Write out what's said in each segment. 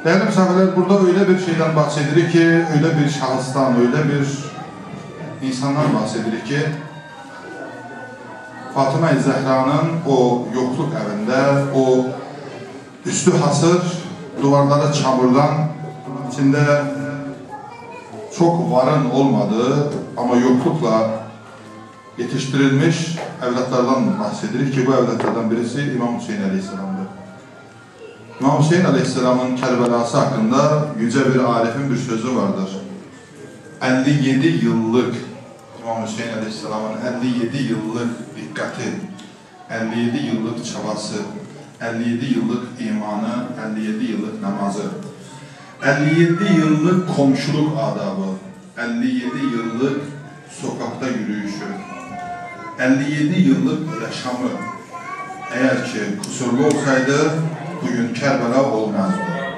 Değerli misafirler, burada öyle bir şeyden bahsedilir ki, öyle bir şahıstan, öyle bir insandan bahsedilir ki, Fatıma-i Zehra'nın o yokluk evinde, o üstü hasır, duvarlara çamurdan, içinde çok varın olmadığı ama yoklukla yetiştirilmiş evlatlardan bahsedilir ki, bu evlatlardan birisi İmam Hüseyin Aleyhisselam'dır. İmam Hüseyin Aleyhisselam'ın Kerbelası hakkında yüce bir arifin bir sözü vardır. 57 yıllık İmam Hüseyin Aleyhisselam'ın 57 yıllık dikkati, 57 yıllık çabası, 57 yıllık imanı, 57 yıllık namazı, 57 yıllık komşuluk adabı, 57 yıllık sokakta yürüyüşü, 57 yıllık yaşamı eğer ki kusurlu olsaydı bugün Kerbela olmazdı.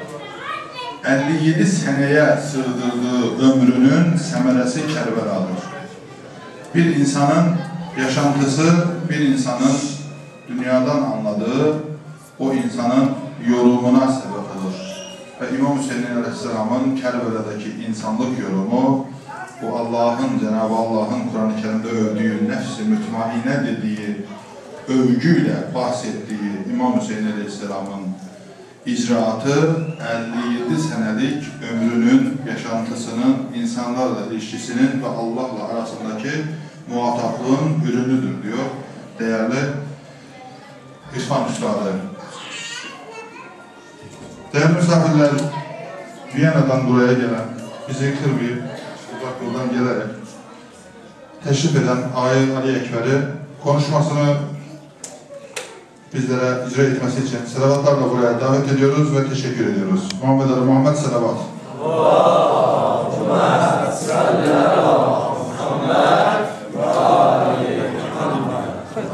57 seneye sığdırdığı ömrünün semeresi Kerbela'dır. Bir insanın yaşantısı, bir insanın dünyadan anladığı, o insanın yorumuna sebep olur. Ve İmam Hüseyin Aleyhisselam'ın Kerbela'daki insanlık yorumu, bu Allah'ın, Cenab-ı Allah'ın Kur'an-ı Kerim'de övdüğü, nefs-i mütmaine dediği, övgüyle bahsettiği İmam Hüseyin Aleyhisselam'ın icraatı 57 senelik ömrünün, yaşantısının, insanlarla ilişkisinin ve Allah'la arasındaki muhataplığın ürünüdür diyor değerli İrfan Üstadı. Değerli misafirler, Viyana'dan buraya gelen, bizi kırmayıp uzak yoldan gelerek teşrif eden Ali Ekber'i konuşmasını bizlere icra etmesi için selavatlarla buraya davet ediyoruz ve teşekkür ediyoruz. Muhammed Ali Muhammed selavat. Allahümme salli ala Muhammed ve ali Muhammed.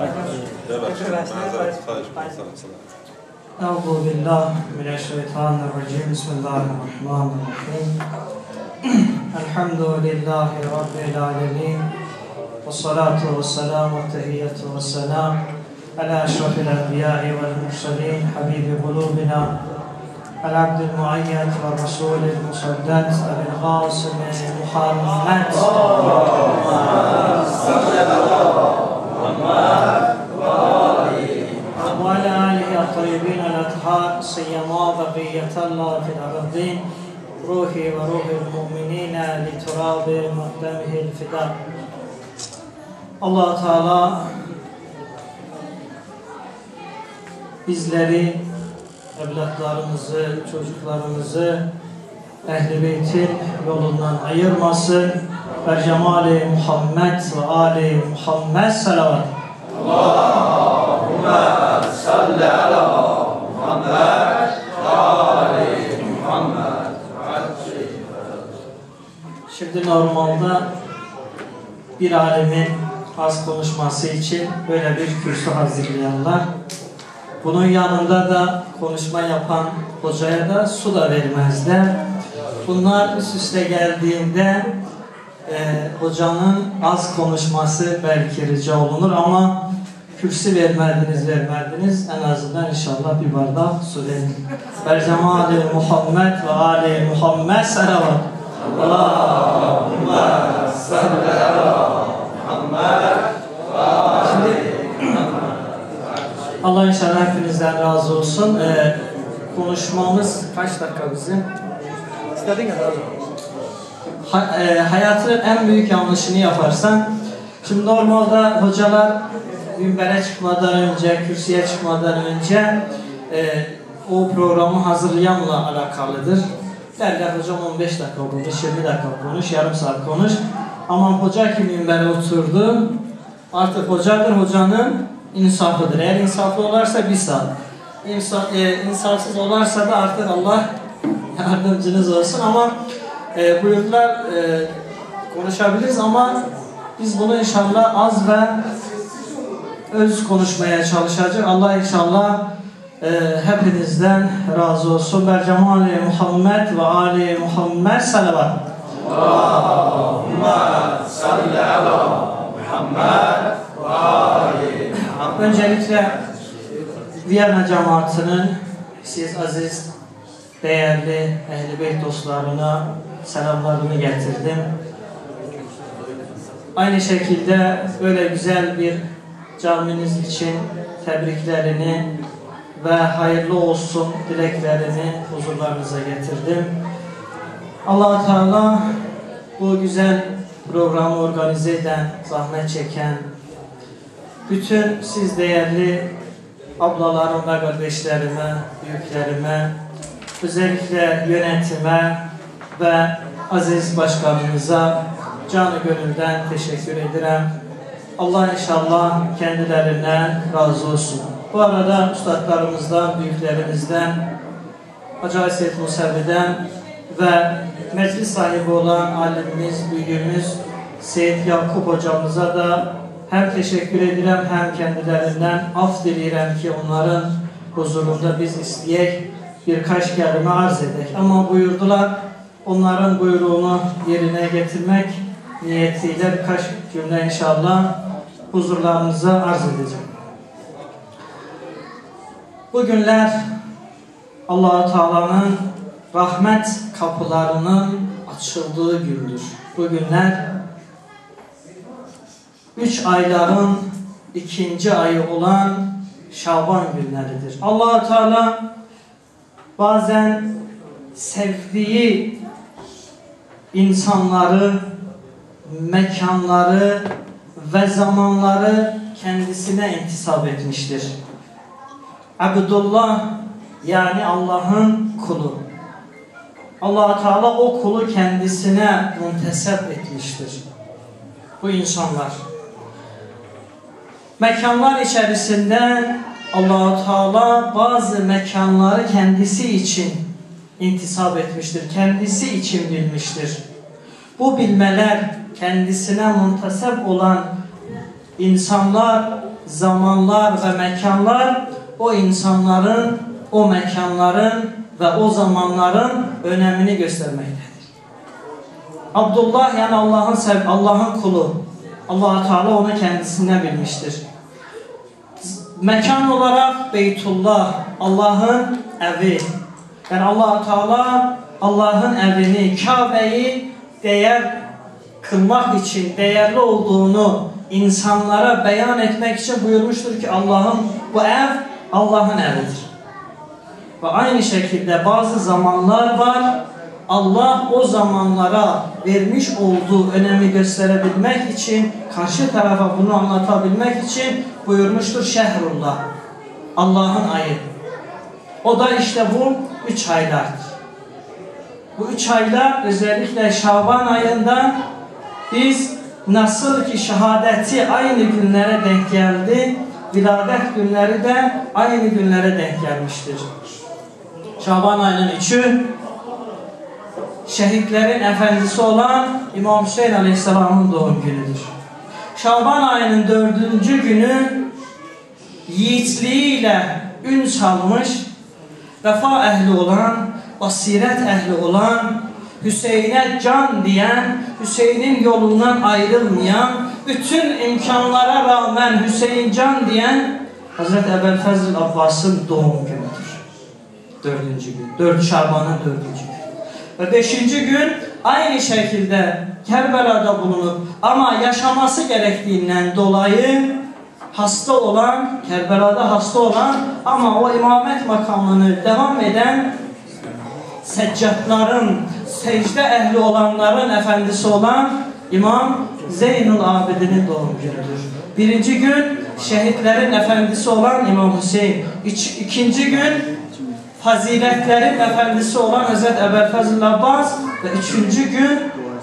Euzu billahi mineşşeytanirracim. Bismillahirrahmanirrahim. Elhamdülillahi rabbil alemin. Vessalatu vesselamu ve tehiyyatu vesselam على أشرف الأنبياء والمرسلين حبيب قلوبنا العبد المؤيد والرسول المسدد أبي القاسم محمد وعلى آله الطيبين الأطهار سيما بقية الله في الأرضين روحي وروح المؤمنين لتراب مقدمه الفداء. Allah Teala bizleri, evlatlarımızı, çocuklarımızı Ehl-i Beyt'in yolundan ayırmasın. Ve cemali Muhammed ve ali Muhammed salavat. Allahümme salli ala Muhammed ve ali Muhammed. Şimdi normalde bir alemin az konuşması için böyle bir kürsü hazırlayanlar, bunun yanında da konuşma yapan hocaya da su da vermezler. Bunlar üst üste geldiğinde hocanın az konuşması belki rica olunur ama kürsü vermediniz. En azından inşallah bir bardak su verin. Bercemali Muhammed ve Ali Muhammed salavat. Allahümme salli ala Muhammed ve ali. Allah inşallah hepinizden razı olsun. Konuşmamız kaç dakika bizim? İstediğin kadar. Hayatın en büyük yanlışını yaparsan, şimdi normalde hocalar minbere çıkmadan önce, kürsüye çıkmadan önce o programı hazırlayanla alakalıdır. Derler hocam 15 dakika konuş, 20 dakika konuş, yarım saat konuş. Ama hoca ki minbere oturdu, artık hocadır, hocanın insafıdır. Eğer insaflı olarsa bir saat. İnsafsız olarsa da artık Allah yardımcınız olsun. Ama buyurdular konuşabiliriz ama biz bunu inşallah az ve öz konuşmaya çalışacağız. Allah inşallah hepinizden razı olsun. Bercemali Muhammed ve Ali Muhammed salavat. Allahümme salli ala Muhammed ve ali. Öncelikle Viyana cemaatinin siz aziz değerli Ehl-i Beyt dostlarına selamlarını getirdim. Aynı şekilde böyle güzel bir caminiz için tebriklerini ve hayırlı olsun dileklerini huzurlarınıza getirdim. Allah-u Teala bu güzel programı organize eden, zahmet çeken bütün siz değerli ablalarım ve kardeşlerime, büyüklerime, özellikle yönetime ve aziz başkanımıza canı gönülden teşekkür ederim. Allah inşallah kendilerinden razı olsun. Bu arada üstadlarımızdan, büyüklerimizden, Hacı Aysel Musevi'den ve meclis sahibi olan alimimiz, büyüğümüz Seyyid Yakup hocamıza da hem teşekkür ederim hem kendilerinden af dilerim ki onların huzurunda biz isteyek birkaç kelime arz edek. Ama buyurdular, onların buyruğunu yerine getirmek niyetiyle birkaç cümle inşallah huzurlarınıza arz edeceğim. Bugünler Allah-u Teala'nın rahmet kapılarının açıldığı gündür. Bugünler 3 ayların 2. ayı olan Şaban günleridir. Allah-u Teala bazen sevdiği insanları, mekanları ve zamanları kendisine intisap etmiştir. Abdullah yani Allah'ın kulu. Allah-u Teala o kulu kendisine muntesep etmiştir. Bu insanlar. Mekanlar içerisinde Allah-u Teala bazı mekanları kendisi için intisap etmiştir. Kendisi için bilmiştir. Bu bilmeler kendisine muntesep olan insanlar, zamanlar ve mekanlar o insanların, o mekanların ve o zamanların önemini göstermektedir. Abdullah yani Allah'ın kulu. Allah-u Teala onu kendisine bilmiştir. Mekan olarak Beytullah, Allah'ın evi. Yani Allah-u Teala Allah'ın evini, Kabe'yi değer kılmak için, değerli olduğunu insanlara beyan etmek için buyurmuştur ki bu ev Allah'ın evidir. Ve aynı şekilde bazı zamanlar var, Allah o zamanlara vermiş olduğu önemi gösterebilmek için, karşı tarafa bunu anlatabilmek için buyurmuştur Şehrullah, Allah'ın ayı. O da işte bu 3 aylardır. Bu 3 aylar özellikle Şaban ayında biz nasıl ki şehadeti aynı günlere denk geldi, viladet günleri de aynı günlere denk gelmiştir. Şaban ayının 3'ü şehitlerin efendisi olan İmam Hüseyin Aleyhisselam'ın doğum günüdür. Şaban ayının 4. günü yiğitliğiyle ün salmış, vefa ehli olan, basiret ehli olan, Hüseyin'e can diyen, Hüseyin'in yolundan ayrılmayan, bütün imkanlara rağmen Hüseyin can diyen Hazreti Ebu'l-Fazl Abbas'ın doğum günüdür. 4. gün. 4 Şaban'ın 4. gün. Ve 5. gün aynı şekilde Kerbela'da bulunup ama yaşaması gerektiğinden dolayı hasta olan, Kerbela'da hasta olan ama o imamet makamını devam eden seccatların, secde ehli olanların efendisi olan İmam Zeynul Abidin'in doğum günüdür. 1. gün şehitlerin efendisi olan İmam Hüseyin. 2. gün faziletlerin efendisi olan Hazreti Ebu'l-Fazl Abbas ve 3. gün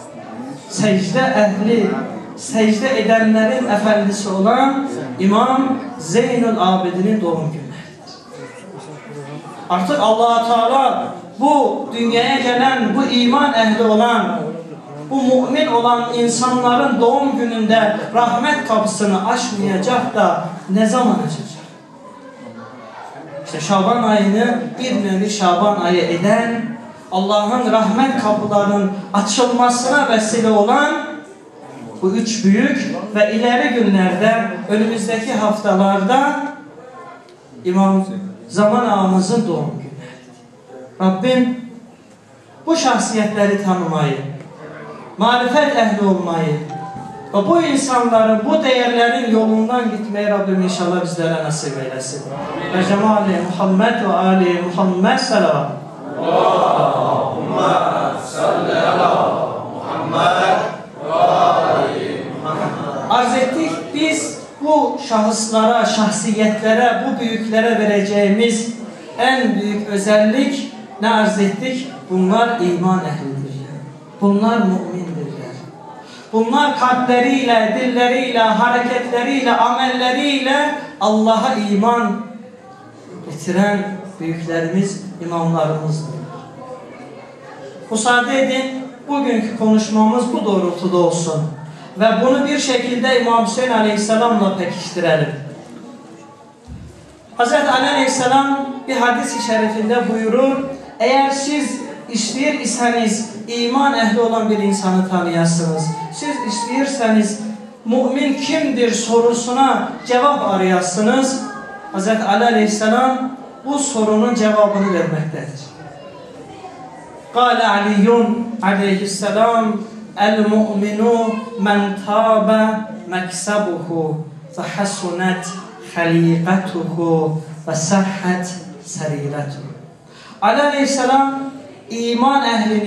secde edenlerin efendisi olan İmam Zeynul Abidin'in doğum günleridir. Artık Allah-u Teala bu dünyaya gelen, bu iman ehli olan, bu mümin olan insanların doğum gününde rahmet kapısını açmayacak da ne zaman açacak? İşte Şaban ayını bir nevi Şaban ayı eden, Allah'ın rahmet kapılarının açılmasına vesile olan bu 3 büyük ve ileri günlerde, önümüzdeki haftalarda İmam Zaman Ağamızın doğum günü. Rabbim bu şahsiyetleri tanımayı, marifet ehli olmayı ve bu insanların, bu değerlerin yolundan gitmeyi Rabbim inşallah bizlere nasip eylesin. Ve cemali Muhammed ve Ali Muhammed salavat. Allahümme salli ala Muhammed ve Ali Muhammed. Arz ettik, biz bu şahıslara, şahsiyetlere, bu büyüklere vereceğimiz en büyük özellik ne arz ettik? Bunlar iman ehlidirler. Bunlar mümindirler. Bunlar kalpleriyle, dilleriyle, hareketleriyle, amelleriyle Allah'a iman getiren büyüklerimiz, imamlarımızdır. Müsaade edin, bugünkü konuşmamız bu doğrultuda olsun. Ve bunu bir şekilde İmam Hüseyin Aleyhisselam'la pekiştirelim. Hz. Ali Aleyhisselam bir hadis-i şerifinde buyurur, eğer siz ister iseniz iman ehli olan bir insanı tanıyasınız, siz isterseniz mümin kimdir sorusuna cevap arayasınız, Hz. Ali Aleyhisselam bu sorunun cevabını vermektedir. Kâle Aliyyun aleyhisselam el-mu'minu men tâbe meksebuhu ve hasunet halikatuhu ve sahhat sariretuhu. Ali Aleyhisselam iman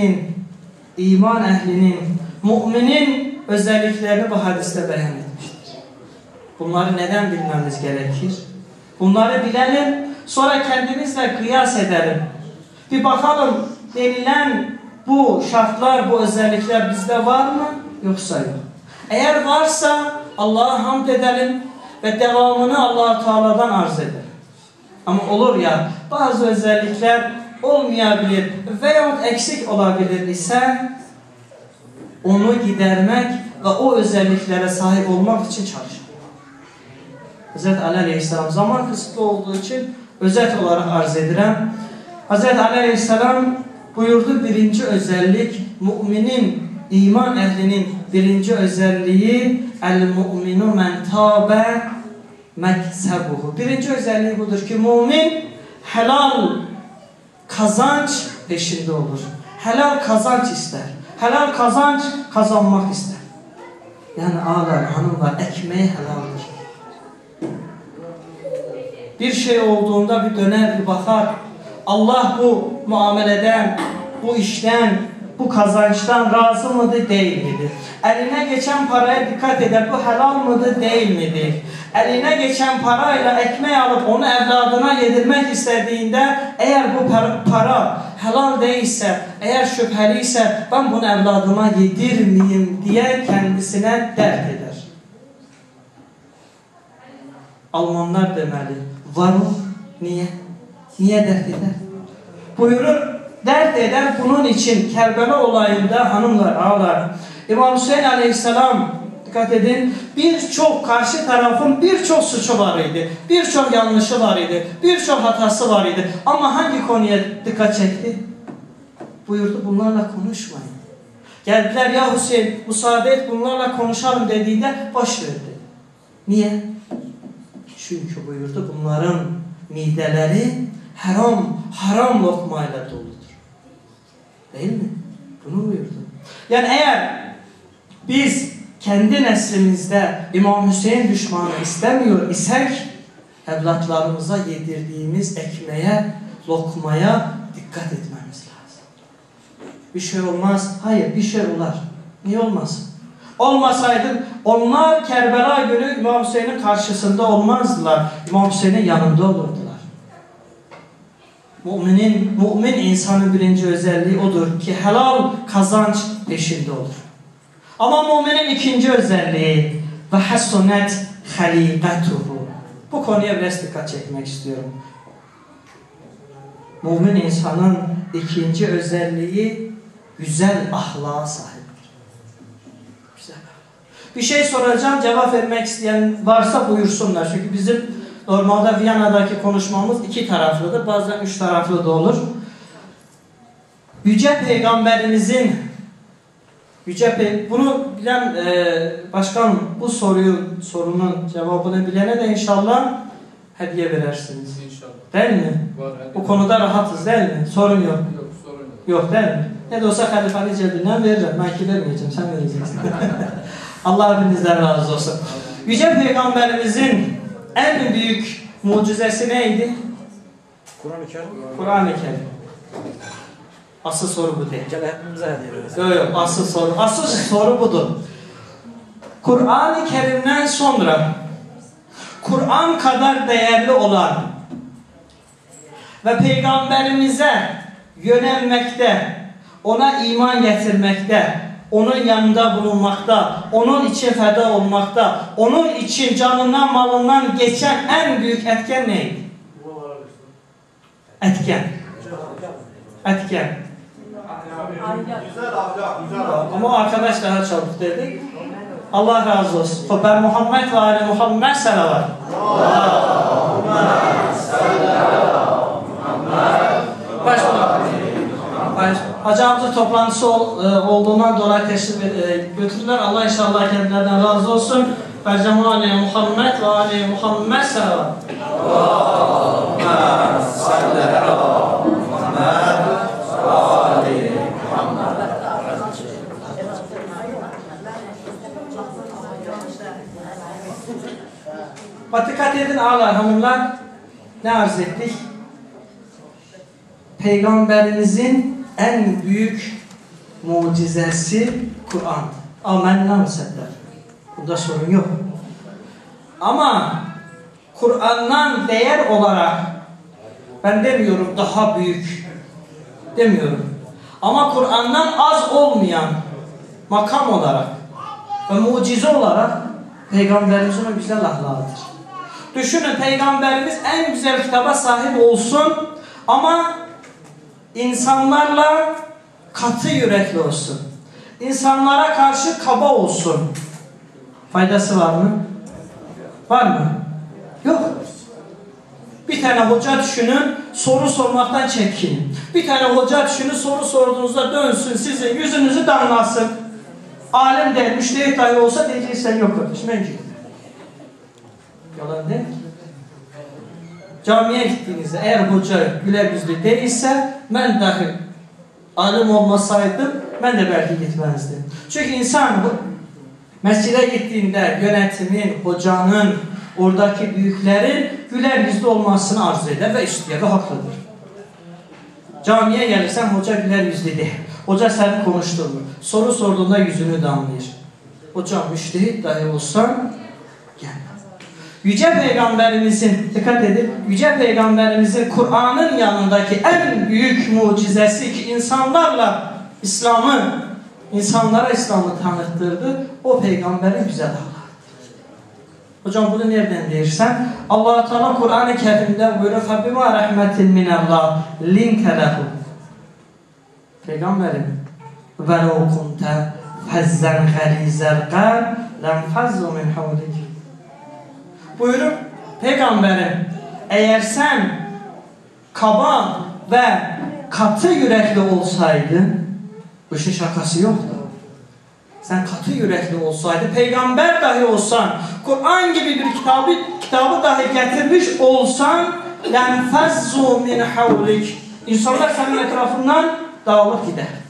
ehlinin, müminin özelliklerini bu hadiste beyan etmiştir. Bunları neden bilmemiz gerekir? Bunları bilelim, sonra kendimizle kıyas edelim. Bir bakalım denilen bu şartlar, bu özellikler bizde var mı yoksa yok. Eğer varsa Allah'a hamd edelim ve devamını Allah-u Teala'dan arz edelim. Ama olur ya bazı özellikler olmayabilir veyahut eksik olabilir ise onu gidermek ve o özelliklere sahip olmak için çalışalım. Hz. Ali Aleyhisselam zaman kısıtlı olduğu için özet olarak arz edilen Hz. Ali Aleyhisselam buyurdu, birinci özellik müminin, iman ehlinin birinci özelliği el-mu'minu men tâbe meksebuhu. Birinci özelliği budur ki mümin helal kazanç peşinde olur. Helal kazanç ister. Helal kazanç kazanmak ister. Yani ağalar, hanımlar ekmeği helaldir. Bir şey olduğunda bir döner, bir bakar. Allah bu muameleden, bu işten, bu kazançtan razı mıdır, değil midir? Eline geçen paraya dikkat eder. Bu helal mıdır, değil midir? Eline geçen parayla ekmeği alıp onu evladına yedirmek istediğinde eğer bu para helal değilse, eğer şüpheliyse ben bunu evladıma yedirmeyeyim diye kendisine dert eder. Almanlar demeli. Varum. Niye? Niye dert eder? Buyurur, dert eder bunun için. Kerbela olayında hanımlar, ağlar. İmam Hüseyin Aleyhisselam, dikkat edin, birçok karşı tarafın birçok suçu var idi. Birçok yanlışı var idi. Birçok hatası var idi. Ama hangi konuya dikkat çekti? Buyurdu, bunlarla konuşmayın. Geldiler, ya Hüseyin müsaade et bunlarla konuşalım dediğinde boş verdi. Niye? Çünkü buyurdu, bunların mideleri haram lokmayla doludur. Değil mi? Bunu buyurdu. Yani eğer biz kendi neslimizde İmam Hüseyin düşmanı istemiyor isek evlatlarımıza yedirdiğimiz ekmeğe, lokmaya dikkat etmemiz lazım. Bir şey olmaz. Hayır, bir şey olar. Niye olmasın? Olmasaydı onlar Kerbela günü İmam Hüseyin'in karşısında olmazdılar. İmam Hüseyin'in yanında olurdular. Mümin insanın birinci özelliği odur ki helal kazanç peşinde olur. Ama müminin ikinci özelliği ve hasunet halikatuhu. Bu konuya biraz dikkat çekmek istiyorum. Mümin insanın ikinci özelliği güzel ahlaka sahiptir. Güzel. Bir şey soracağım, cevap vermek isteyen varsa buyursunlar. Çünkü bizim normalde Viyana'daki konuşmamız iki taraflıdır. Bazen üç taraflı da olur. Yüce Peygamberimizin bunu bilen başkan bu sorunun cevabını bilene de inşallah hediye verirsiniz. İnşallah. Değil mi? Bu konuda rahatız değil mi? Sorun yok. Yok değil mi? Ne de olsa halifenin cebinden veririm. Ben ki vermeyeceğim. Sen vereceksin. Allah hepinizden razı olsun. Yüce Peygamberimizin en büyük mucizesi neydi? Kur'an-ı Kerim. Kur'an-ı Kerim. Asıl soru bu değil. Gel hepimize ediyoruz. Yok yok, asıl soru budur. Kur'an-ı Kerim'den sonra Kur'an kadar değerli olan ve Peygamberimize yönelmekte, ona iman getirmekte, onun yanında bulunmakta, onun için feda olmakta, onun için canından malından geçen en büyük etken neydi? Etken. Güzel ahlak, güzel ahlak. Ama o arkadaş daha çabuk dedi. Allah razı olsun. Ben Muhammed ve Ali Muhammed salavat. Hacamızın toplantısı olduğundan dolayı teşrif götürdüler. Allah inşallah kendilerine razı olsun. Ben Ali Muhammed ve Ali Muhammed salavat. Dikkat edin ağalar, hanımlar, ne arz ettik? Peygamberimizin en büyük mucizesi Kur'an. Amenna müsedder. Bunda sorun yok. Ama Kur'an'dan değer olarak ben demiyorum daha büyük demiyorum. Ama Kur'an'dan az olmayan makam olarak ve mucize olarak Peygamberimizin o güzel ahlakıdır. Düşünün, Peygamberimiz en güzel kitaba sahip olsun ama insanlarla katı yürekli olsun. İnsanlara karşı kaba olsun. Faydası var mı? Var mı? Yok. Bir tane hoca düşünün, soru sormaktan çekinin. Bir tane hoca düşünün, soru sorduğunuzda dönsün, sizin yüzünüzü damlasın. Alim değil, müştehit dahi olsa diyeceksen yok kardeşim, mümkün. Yalan değil. Camiye gittiğinizde eğer hoca güler yüzlü değilse ben dahi alim olmasaydım ben de belki gitmezdim. Çünkü insan mescide gittiğinde yönetimin, hocanın, oradaki büyüklerin güler yüzlü olmasını arzu eder ve istiyor ve haklıdır. Camiye gelirsen hoca güler yüzlü değil. Hoca seni konuşturur. Soru sorduğunda yüzünü damlıyor. Hocam müştehit dahi olsan gel. Yüce Peygamberimizin, dikkat edin, Yüce Peygamberimizin Kur'an'ın yanındaki en büyük mucizesi ki insanlara İslam'ı tanıttırdı. O Peygamberin güzel ahlakı. Hocam bunu nereden dersen? Allah Teala Kur'an-ı Kerim'de buyuruyor: "Febima rahmetin minallah linte lehu." Peygamberim ve lo kunte fazzen galizel qalb lem fazzu min havlik. Buyurun Peygamberim, eğer sen kaba ve katı yürekli olsaydın, bu işin şakası yoktu. Sen katı yürekli olsaydın, peygamber dahi olsan, Kur'an gibi bir kitabı dahi getirmiş olsan, lenfezzu min havlik. İnsanlar senin etrafından dağılıp giderdi.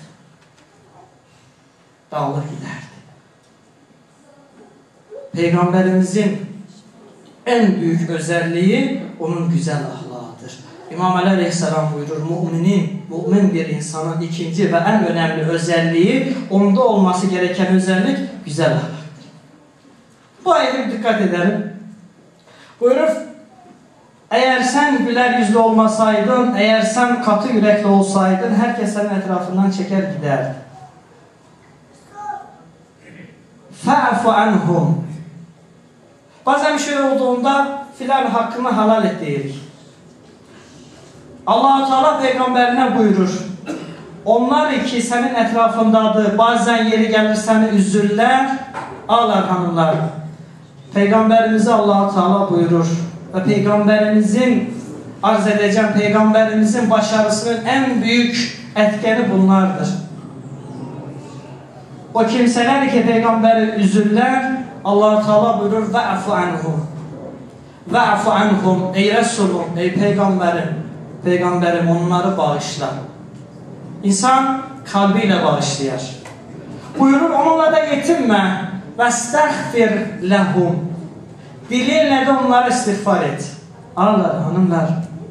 Peygamberimizin en büyük özelliği onun güzel ahlakıdır. İmam Ali Aleyhisselam buyurur, mümin bir insanın ikinci ve en önemli özelliği, onda olması gereken özellik güzel ahlaktır. Bu ayete dikkat edelim. Buyurur, eğer sen güler yüzlü olmasaydın, eğer sen katı yürekli olsaydın, herkes senin etrafından çeker giderdi. Fa'fu anhum. Bazen bir şey olduğunda filan hakkını halal et diyelim. Allah-u Teala peygamberine buyurur. Onlar ki senin etrafındadır. Bazen yeri gelir seni üzürler. Ağlar hanımlar. Peygamberimize Allah-u Teala buyurur. Ve peygamberimizin arz edeceğim, peygamberimizin başarısının en büyük etkeni bunlardır. O kimseler ki peygamberi üzürler, Allah-u Teala buyurur ve'fu anhum. Ve'fu anhum, ey Resulüm, ey Peygamberim onları bağışla. İnsan kalbiyle bağışlayar. Buyurur onunla da yetinme. Vestagfir lehum. Dilinle de onlara istiğfar et. Ağlar hanımlar.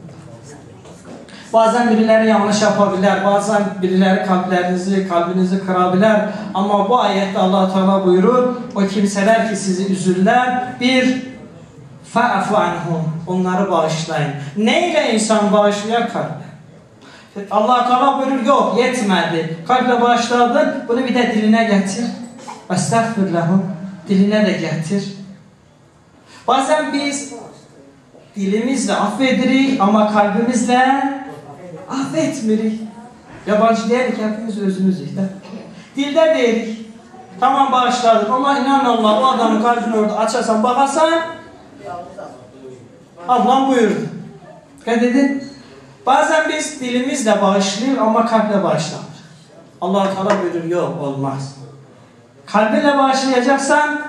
Bazen birileri yanlış yapabilir, bazen birileri kalbinizi kırabilir. Ama bu ayette Allah Teala buyurur, o kimseler ki sizi üzürler, bir fa'fu anhum, onları bağışlayın. Neyle insan bağışlıyor? Kalple. Allah Teala buyurur, yok yetmedi. Kalple bağışladın, bunu bir de diline getir. Estağfir lehum, diline de getir. Bazen biz dilimizle affedirik ama kalbimizle affetmirik. Yabancı değilik, hepimiz özümüzük de. Dilde değilik. Tamam bağışladık ama inan Allah o adamın kalbini orada açarsan bakarsan Allah buyurdu. Dikkat edin. Bazen biz dilimizle bağışlıyor ama kalple bağışlamır. Allah Teala buyurur, yok olmaz. Kalbinle bağışlayacaksan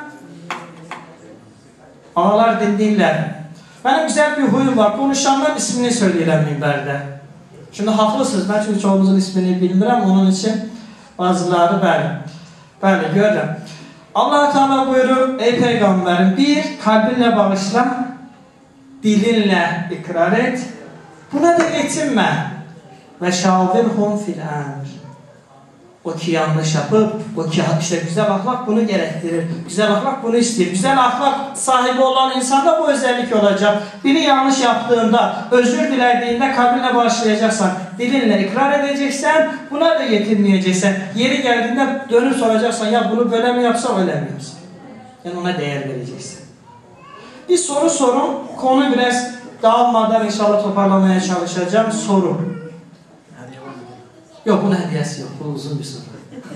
ağlar dinler. Benim güzel bir huyum var. Konuşanların ismini söyleyelim minberde. Şimdi haklısınız. Ben çünkü çoğumuzun ismini bilmiyorum. Onun için bazıları böyle görürüm. Allah Teala buyurur, ey Peygamberim, bir, kalbinle bağışla, dilinle ikrar et, buna da yetinme. Ve şavirhum fil emr. O ki yanlış yapıp, o ki işte güzel ahlak bunu gerektirir. Güzel ahlak bunu ister. Güzel ahlak sahibi olan insanda bu özellik olacak. Biri yanlış yaptığında, özür dilediğinde kalbinle bağışlayacaksan, dilinle ikrar edeceksen, buna da yetinmeyeceksen. Yeri geldiğinde dönüp soracaksan, ya bunu böyle mi yapsam, öyle mi yapsam? Yani ona değer vereceksin. Bir soru sorun. Konu biraz dağılmadan inşallah toparlamaya çalışacağım. Soru. Yok, bunun hediyesi yok. Bu uzun bir soru.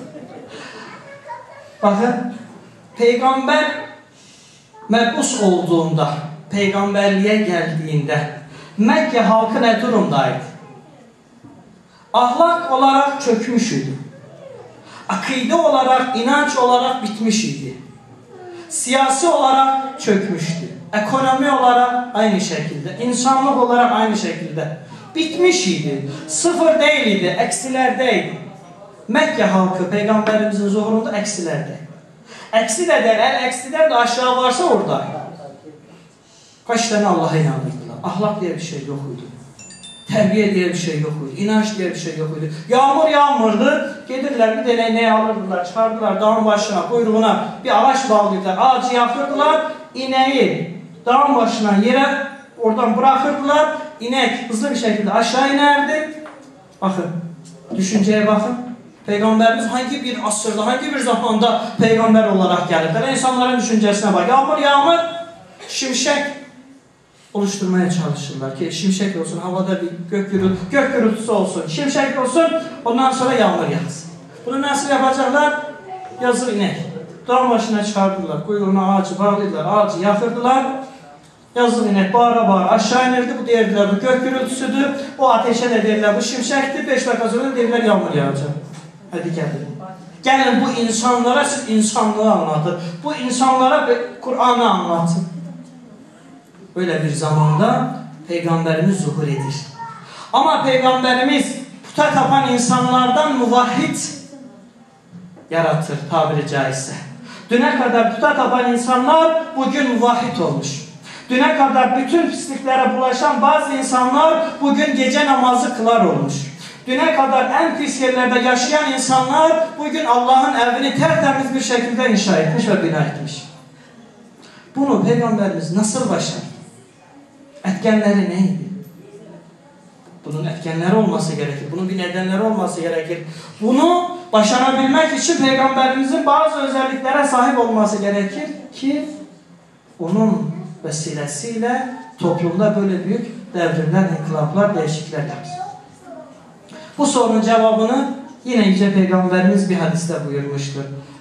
Bakın, peygamber mebus olduğunda, peygamberliğe geldiğinde Mekke halkı ne durumdaydı? Ahlak olarak çökmüş idi. Akide olarak, inanç olarak bitmiş idi. Siyasi olarak çökmüştü. Ekonomi olarak aynı şekilde. İnsanlık olarak aynı şekilde. Bitmiş idi. Sıfır değildi. Eksilerdeydi. Mekke halkı peygamberimizin zuhurunda eksilerde. Eksi de der, eksiden de aşağı varsa orada. Kaç tane Allah'a inanırdılar. Ahlak diye bir şey yok idi. Terbiye diye bir şey yok idi. İnanç diye bir şey yok idi. Yağmur yağmurdu. Gelirler bir deneyi alırdılar. Çıkardılar dağın başına, kuyruğuna bir ağaç bağlıyorlar. Ağacı yakırdılar. İneği dağın başına yere oradan bırakırdılar. İnek hızlı bir şekilde aşağı inerdi. Bakın, düşünceye bakın. Peygamberimiz hangi bir asırda, hangi bir zamanda peygamber olarak geldiler? İnsanların düşüncesine bak. Yağmur, şimşek oluşturmaya çalışırlar ki şimşek olsun, havada bir gök gürültüsü olsun, şimşek olsun, ondan sonra yağmur yağsın. Bunu nasıl yapacaklar? Yazır inek. Dağın başına çıkardılar, kuyruğuna ağacı bağladılar, ağacı yakırdılar. Yazır inek bağıra bağıra aşağı inirdi, bu derdiler bu gök gürültüsüdür, o ateşe de derdiler bu şimşekti, 5 dakika sonra derdiler yağmur yağacak. Hadi gelin. Gelin bu insanlara siz insanlığı anlatın. Bu insanlara Kur'an'ı anlatın. Böyle bir zamanda Peygamberimiz zuhur edir. Ama Peygamberimiz puta tapan insanlardan muvahhid yaratır tabiri caizse. Düne kadar puta tapan insanlar bugün muvahhid olmuş. Düne kadar bütün pisliklere bulaşan bazı insanlar bugün gece namazı kılar olmuş. Düne kadar en pis yerlerde yaşayan insanlar bugün Allah'ın evini tertemiz bir şekilde inşa etmiş ve bina etmiş. Bunu Peygamberimiz nasıl başardı? Etkenleri neydi? Bunun etkenleri olması gerekir. Bunun bir nedenleri olması gerekir. Bunu başarabilmek için Peygamberimizin bazı özelliklere sahip olması gerekir ki onun vesilesiyle toplumda böyle büyük devrimler, inkılaplar, değişiklikler yapsın. Bu sorunun cevabını yine Yüce Peygamberimiz bir hadiste buyurmuştur.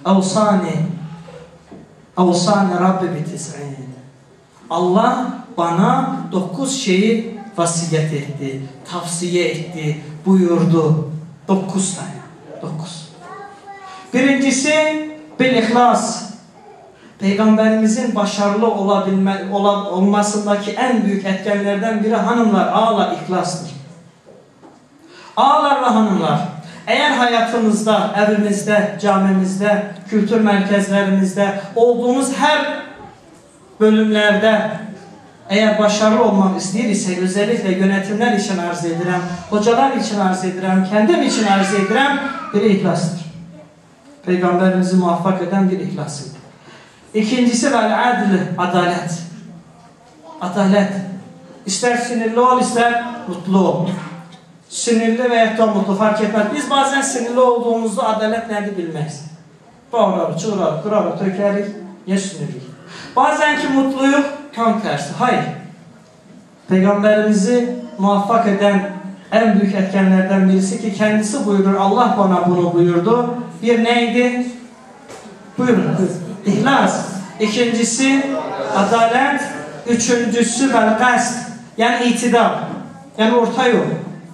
Avsani Rabbi bitis'in. Allah bana 9 şeyi vasiyet etti, tavsiye etti, buyurdu. 9 tane. 9. Birincisi bil ihlas. Peygamberimizin başarılı olmasındaki en büyük etkenlerden biri hanımlar, ağalar ihlastır. Ağalar ve hanımlar, eğer hayatımızda, evimizde, camimizde, kültür merkezlerimizde, olduğumuz her bölümlerde eğer başarılı olmak istiyorsak, özellikle yönetimler için arz edirəm, hocalar için arz edirəm, kendim için arz edirəm, biri ihlastır. Peygamberimizi muvaffak eden bir ihlasıdır. İkincisi vel-adl, adalet. Adalet. İster sinirli ol, ister mutlu ol. Sinirli veya da mutlu fark etmez. Biz bazen sinirli olduğumuzda adalet nedir bilmeyiz. Bağırır, çığırır, kırarır, tökerik, ya sinirlik. Bazen ki mutluyuk, tam tersi. Hayır. Peygamberimizi muvaffak eden en büyük etkenlerden birisi ki kendisi buyurur, Allah bana bunu buyurdu. Bir neydi? Buyurun. İhlas. İkincisi adalet. Üçüncüsü vel-qasd. Yani itidal. Yani orta yol.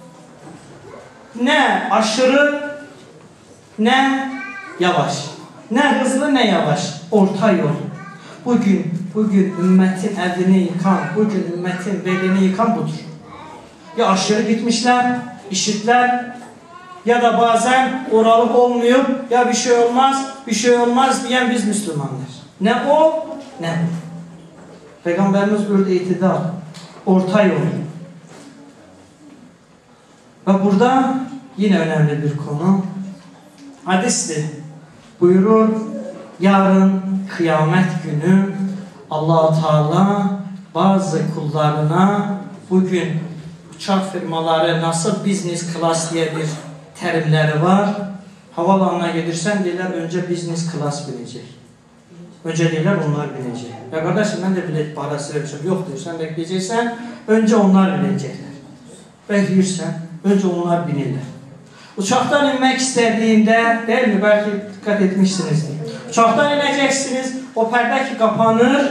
Ne aşırı, ne yavaş. Ne hızlı, ne yavaş. Orta yol. Bugün ümmetin evini yıkan, bugün ümmetin belini yıkan budur. Ya aşırı gitmişler, işitler, ya da bazen oralık olmuyor, ya bir şey olmaz diyen biz Müslümanlar. Ne o, ne bu. Peygamberimiz burada itidal, orta yol. Ve burada yine önemli bir konu. Hadistir. Buyurur, yarın kıyamet günü Allah-u Teala bazı kullarına bugün uçak firmaları nasıl business class diye bir terimleri var. Havalanına gelirsen deyirlər önce business class binecek. Önce deyirlər onlar binecek. Ya kardeşim ben de bilet parası vermişim. Yok diyorsan bekleyeceksen önce onlar binecekler. Bekleyirsen önce onlar binirler. Uçaktan inmek istediğinde değil mi? Belki dikkat etmişsinizdir. Uçaktan ineceksiniz. O perde ki kapanır.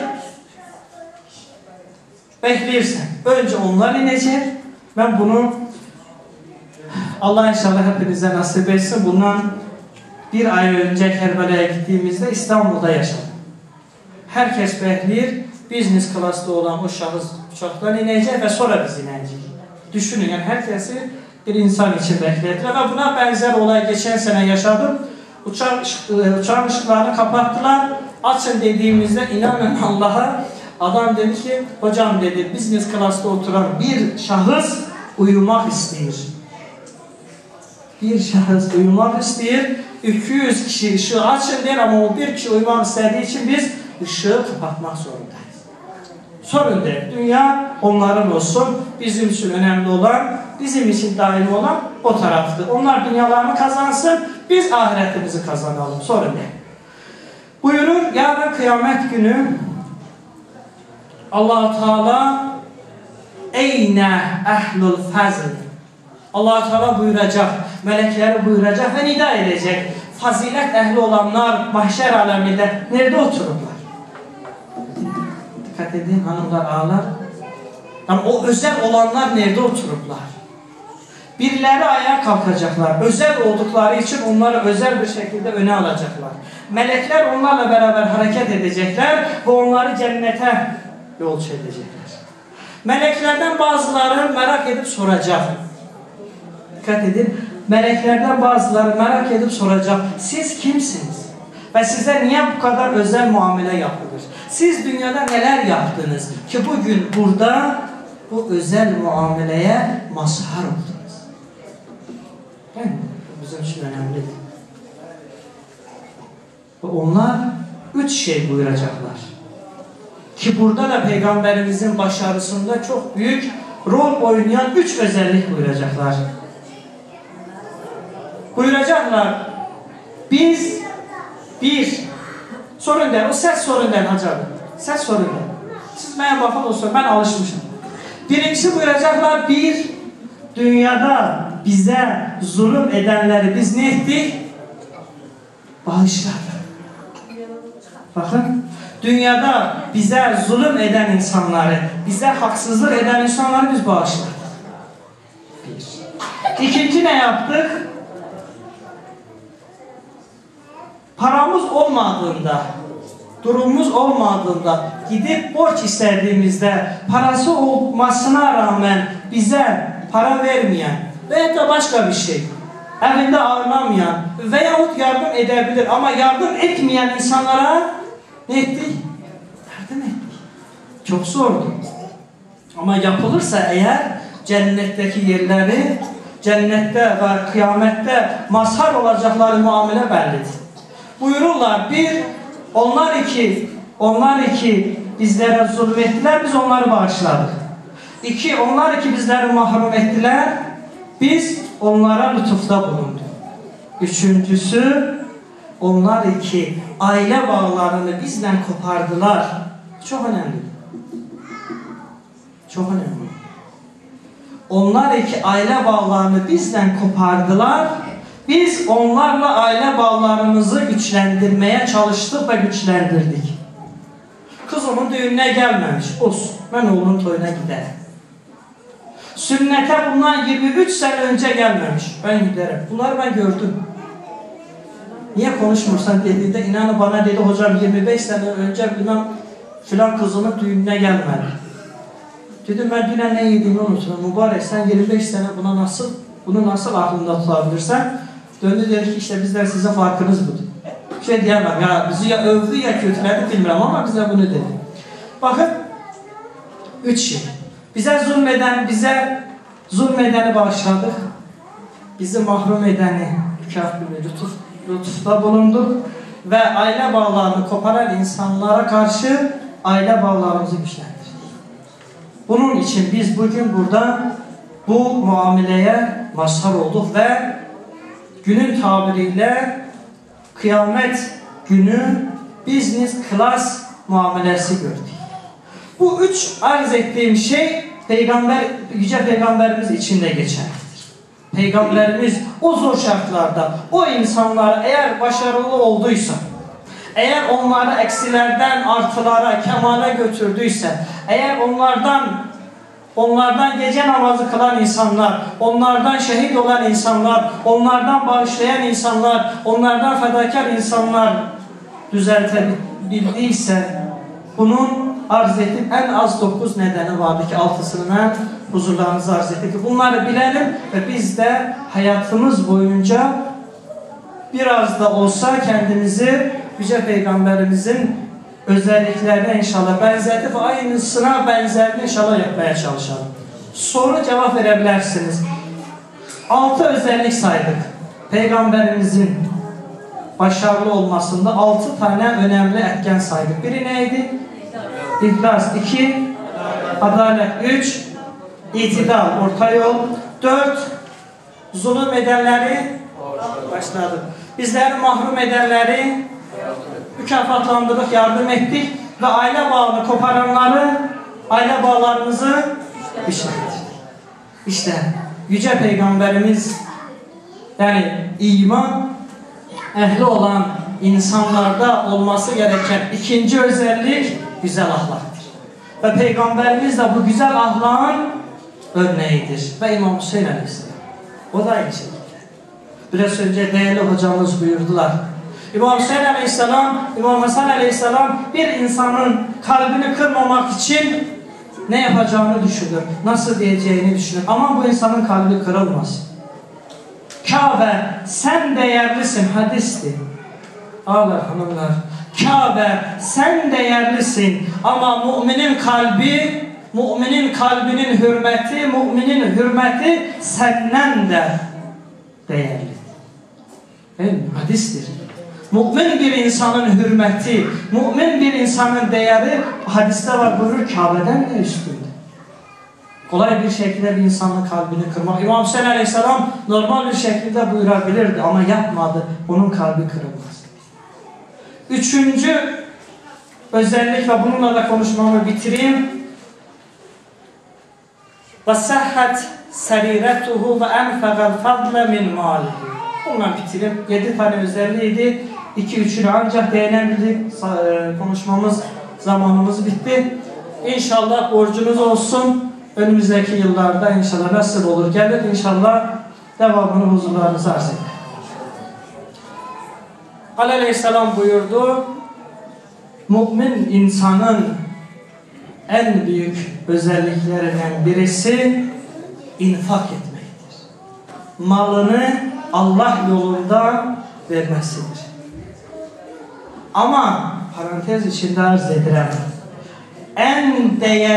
Bekleyirsen önce onlar inecek. Ben bunu Allah inşallah hepinize nasip etsin. Bundan bir ay önce Kerbela'ya gittiğimizde İstanbul'da yaşadım. Herkes bekleyir. Business class'ta olan o şahıs uçaktan inecek ve sonra biz inecek. Düşünün yani herkesi bir insan için beklediler ve buna benzer olay geçen sene yaşadım. Uçağın ışıklarını kapattılar. Açın dediğimizde inanın Allah'a adam dedi ki hocam dedi business class'ta oturan bir şahıs uyumak istiyor. Bir şahıs uyumak istiyor. 200 kişi ışığı açın der ama o bir kişi uyumak istediği için biz ışığı kapatmak zorundayız. Sorun değil. Dünya onların olsun. Bizim için önemli olan, bizim için daim olan o taraftır. Onlar dünyalarını kazansın, biz ahiretimizi kazanalım. Sorun değil. Buyurur, yarın kıyamet günü Allah-u Teala eyne ehlul fazl. Allah-u Teala buyuracak, melekleri buyuracak ve nida edecek. Fazilet ehli olanlar mahşer aleminde nerede otururlar? Dikkat edin hanımlar, ağalar. Yani o özel olanlar nerede otururlar? Birileri ayağa kalkacaklar. Özel oldukları için onları özel bir şekilde öne alacaklar. Melekler onlarla beraber hareket edecekler ve onları cennete yol çekecekler. Meleklerden bazıları merak edip soracak. Dikkat edin. Meleklerden bazıları merak edip soracak. Siz kimsiniz? Ve size niye bu kadar özel muamele yapılır? Siz dünyada neler yaptınız ki bugün burada bu özel muameleye mazhar oldunuz? Değil mi? Bizim için önemlidir. Ve onlar 3 şey buyuracaklar. Ki burada da Peygamberimizin başarısında çok büyük rol oynayan 3 özellik buyuracaklar. Buyuracaklar. Biz sorun değil. O ses sorun değil hacı abi. Ses sorun değil. Siz bana bakın olsun. Ben alışmışım. Birincisi buyuracaklar. Dünyada bize zulüm edenleri biz ne ettik? Bağışladık. Bakın. Dünyada bize zulüm eden insanları, bize haksızlık eden insanları biz bağışladık. İkinci ne yaptık? Paramız olmadığında durumumuz olmadığında, gidip borç istediğimizde parası olmasına rağmen bize para vermeyen veya da başka bir şey, evinde ağırlamayan veyahut yardım edebilir ama yardım etmeyen insanlara ne ettik? Yardım ettik. Çok zordu. Ama yapılırsa eğer cennetteki yerleri, cennette ve kıyamette mazhar olacakları muamele bellidir. Buyururlar bir, onlar iki bizlere zulmettiler, biz onları bağışladık. İki, onlar iki bizleri mahrum ettiler, biz onlara lütufta bulunduk. Üçüncüsü, onlar iki aile bağlarını bizden kopardılar. Çok önemli. Çok önemli. Onlar iki aile bağlarını bizden kopardılar. Biz onlarla aile bağlarımızı güçlendirmeye çalıştık ve güçlendirdik. Kız onun düğününe gelmemiş. Olsun. Ben oğlunun toyuna giderim. Sünnete bundan 23 sene önce gelmemiş. Ben giderim. Bunları ben gördüm. Niye konuşmursan dediğinde inanın bana dedi hocam 25 sene önce bilmem filan kızının düğününe gelmedi. Dedim ben düne ne yediğimi unuturum. Mübarek sen 25 sene bunu nasıl aklında tutabilirsen? Döndü dedi ki işte bizler sizin farkınız budur. Bir şey diyemem ya bizi ya övdü ya kötüledi bilmiyorum ama bize bunu dedi. Bakın 3 şey. Bize zulmedeni bağışladık. Bizi mahrum edeni lütufta bulunduk. Ve aile bağlarını koparan insanlara karşı aile bağlarımızı güçlendirdik. Bunun için biz bugün burada bu muameleye mazhar olduk ve günün tabiriyle kıyamet günü business class muamelesi gördük. Bu üç arz ettiğim şey Yüce Peygamberimiz için de geçerlidir. Peygamberimiz o zor şartlarda o insanlar eğer başarılı olduysa, eğer onları eksilerden artılara, kemale götürdüyse, eğer onlardan gece namazı kılan insanlar, onlardan şehit olan insanlar, onlardan bağışlayan insanlar, onlardan fedakar insanlar düzeltebildiyse, bunun arz edip en az 9 nedeni vardı ki 6'sını huzurlarınıza arz ettik. Bunları bilelim ve biz de hayatımız boyunca biraz da olsa kendimizi Yüce Peygamberimizin özelliklerine inşallah benzetip aynısına benzerini inşallah yapmaya çalışalım. Soru cevap verebilirsiniz. 6 özellik saydık. Peygamberimizin başarılı olmasında 6 tane önemli etken saydık. Biri neydi? İhlas. 2 adalet. 3 itidal, orta yol. 4 zulüm edenleri başladık. Bizleri mahrum edenleri mükafatlandırdık, yardım ettik ve aile bağını koparanları, aile bağlarımızı güçlendirdik. İşte Yüce Peygamberimiz yani iman ehli olan insanlarda olması gereken ikinci özellik güzel ahlaktır. Ve Peygamberimiz de bu güzel ahlakın örneğidir. Ve İmam Hüseyin Aleyhisselam. O da aynı şekilde. Biraz önce değerli hocamız buyurdular. İmam Hüseyin Aleyhisselam, İmam Hasan Aleyhisselam bir insanın kalbini kırmamak için ne yapacağını düşünür, nasıl diyeceğini düşünür. Ama bu insanın kalbi kırılmaz. Kabe sen değerlisin hadisti. Ağlar hanımlar. Kabe sen değerlisin ama müminin kalbinin hürmeti senden de değerli. Hadistir. Mümin bir insanın hürmeti, mümin bir insanın değeri hadiste var buyurur Kabe'den de üstündür. Kolay bir şekilde bir insanın kalbini kırmak. İmam Hüseyin Aleyhisselam normal bir şekilde buyurabilirdi ama yapmadı. Onun kalbi kırılmaz. Üçüncü özellik ve bununla da konuşmamı bitireyim. وَسَحَّتْ سَرِيرَتُهُ وَاَنْفَقَ الْفَضْلَ مِنْ مَالِهِ. Bununla bitirip 7 tane özelliğiydi. 2-3'ünü ancak değinebildik. Konuşmamız zamanımız bitti. İnşallah borcunuz olsun. Önümüzdeki yıllarda inşallah nasıl olur gelir. İnşallah devamını huzurlarınıza arz edin. Aleyhisselam buyurdu. mümin insanın en büyük özelliklerinden birisi infak etmektir. Malını Allah yolunda vermesidir. Ama parantez içinde arz edilen en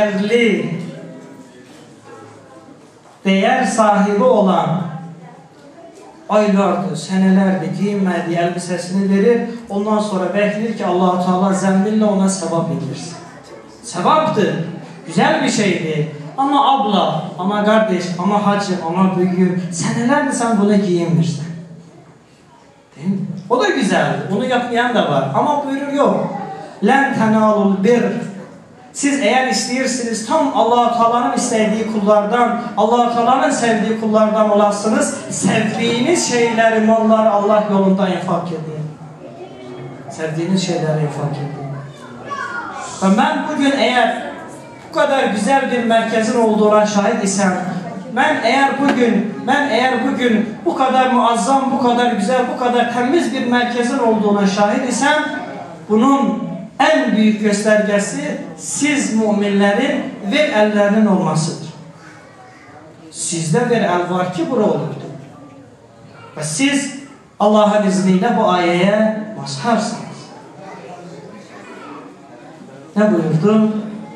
değer sahibi olan aylardır, senelerdir giyinmediği elbisesini verir. Ondan sonra bekler ki Allah-u Teala zembille ona sevap indirsin. Sevaptır, güzel bir şeydi. Ama abla, ama kardeş, ama hacı, ama büyüğüm, senelerdir sen bunu giyinmirsin. Değil mi? O da güzeldi. Onu yapmayan da var. Ama buyurur yok. Len tenalul bir. Siz eğer isteyirsiniz tam Allah-u Teala'nın istediği kullardan, Allah-u Teala'nın sevdiği kullardan olasınız. Sevdiğiniz şeyleri, malları Allah yolunda infak edin. Sevdiğiniz şeyleri infak edin. Ve ben bugün eğer bu kadar güzel bir merkezin olduğuna şahit isem, ben eğer bugün bu kadar muazzam, bu kadar güzel, bu kadar temiz bir merkezin olduğuna şahit isem, bunun en büyük göstergesi siz müminlerin ver ellerinin olmasıdır. Sizde ver el var ki bura olurdu. Ve siz Allah'ın izniyle bu ayeye mazharsınız. Ne buyurdu?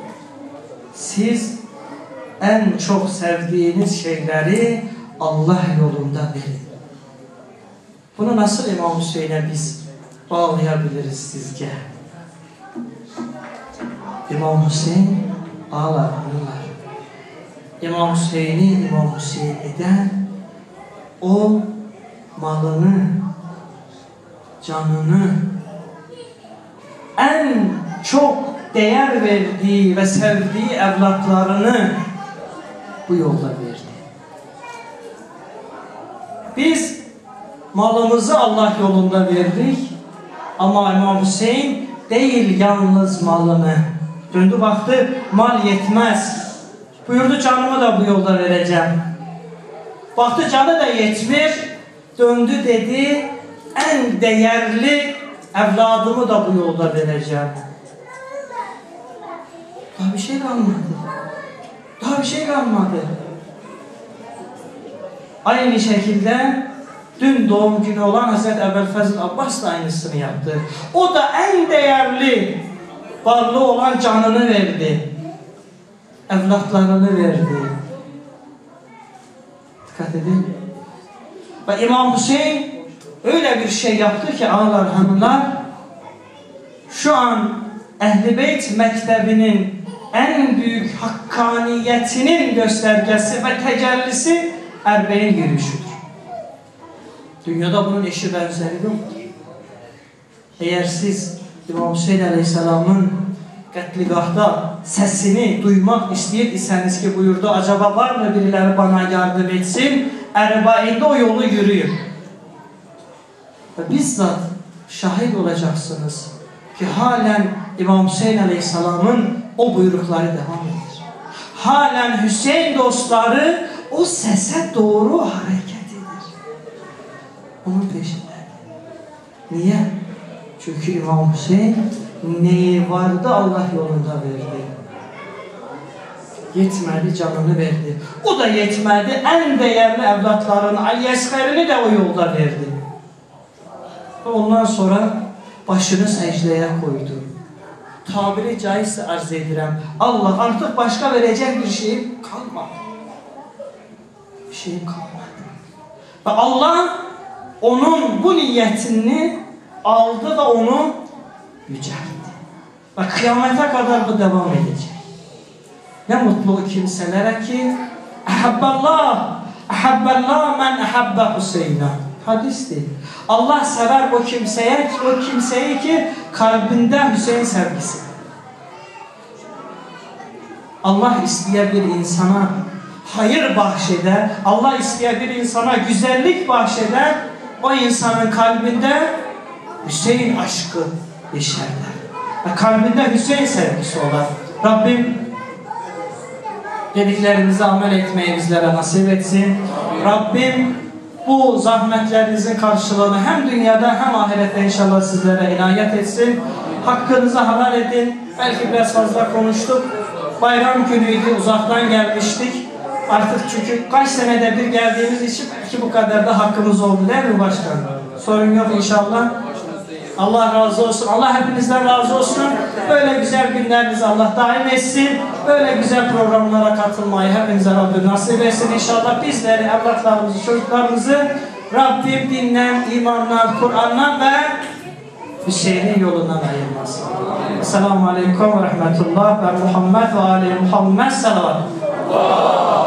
Siz en çok sevdiğiniz şeyleri Allah yolunda verin. Bunu nasıl İmam Hüseyin'e biz bağlayabiliriz sizce? İmam Hüseyin ağlar. İmam Hüseyin'i İmam Hüseyin eden o malını, canını en çok değer verdiği ve sevdiği evlatlarını bu yolda verdi. Biz malımızı Allah yolunda verdik ama İmam Hüseyin değil yalnız malını. Döndü baktı, mal yetmez. Buyurdu canımı da bu yolda vereceğim. Baktı canı da yetmir. Döndü dedi en değerli evladımı da bu yolda vereceğim. Daha bir şey kalmadı. Aynı şekilde dün doğum günü olan Hazreti Ebelfazıl Abbas da aynısını yaptı. O da en değerli varlığı olan canını verdi. Evlatlarını verdi. Dikkat edin. Ve İmam Hüseyin öyle bir şey yaptı ki ağalar hanımlar, şu an Ehl-i Beyt Mektebi'nin en büyük hakkaniyetinin göstergesi ve tecellisi Erbe'nin yürüyüşüdür. Dünyada bunun eşi benzeri yoktur. Eğer siz İmam Hüseyin Aleyhisselam'ın qətligahda sesini duymak istəyirdirseniz ki buyurdu, acaba var mı birileri bana yardım etsin? Erbainde o yolu yürüyün. Ve bizzat şahit olacaksınız ki halen İmam Hüseyin Aleyhisselam'ın o buyrukları devam edir. Halen Hüseyin dostları o sese doğru hareket edir. Onun peşinde. Niye? Çünkü İmam Hüseyin neyi vardı Allah yolunda verdi. Yetmedi, canını verdi. O da yetmedi, en değerli evlatlarını, Ali Esker'ini de o yolda verdi. Ve ondan sonra başını secdeye koydu. Tabiri caizse arz edirəm. Allah artık başka verecek bir şeyim kalmadı. Bir şeyim kalmadı. Ve Allah onun bu niyetini aldı ve onu yüceltti. Ve kıyamete kadar bu devam edecek. Ne mutlu o kimselere ki Ahabballah men ahabba Hüseyin'a. Hadistir. Allah sever o kimseyi ki kalbinde Hüseyin sevgisi. Allah isteye bir insana hayır bahşeder, Allah isteye bir insana güzellik bahşeder, o insanın kalbinde Hüseyin aşkı yeşerler. Ve kalbinde Hüseyin sevgisi olur. Rabbim dediklerimize amel etmeyi bizlere nasip etsin. Rabbim bu zahmetlerinizin karşılığını hem dünyada hem ahirette inşallah sizlere inayet etsin. Hakkınızı helal edin. Belki biraz fazla konuştuk. Bayram günüydü, uzaktan gelmiştik. Artık çünkü kaç senede bir geldiğimiz için belki bu kadar da hakkımız oldu değil mi başkanım? Sorun yok inşallah. Allah razı olsun. Allah hepinizden razı olsun. Böyle güzel günlerinizi Allah daim etsin. Böyle güzel programlara katılmayı hepinize Rabbim nasip etsin. İnşallah bizleri, evlatlarımızı, çocuklarımızı Rabbim dinden, imandan, Kur'an'dan ve Hüseyin'in yolundan ayırmasın. Esselamu Aleyküm ve Rahmetullah ve Muhammed ve Ali Muhammed salavat.